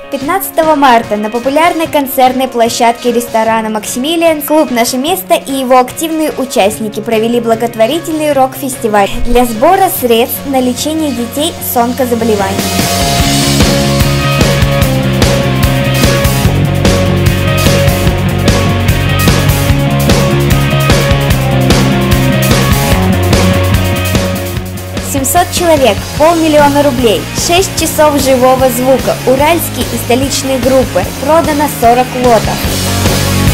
15 марта на популярной концертной площадке ресторана «Максимилиан» клуб «Наше место» и его активные участники провели благотворительный рок-фестиваль для сбора средств на лечение детей с онкозаболеваниями. Человек, 500 000 рублей, 6 часов живого звука, уральские и столичные группы, продано 40 лотов.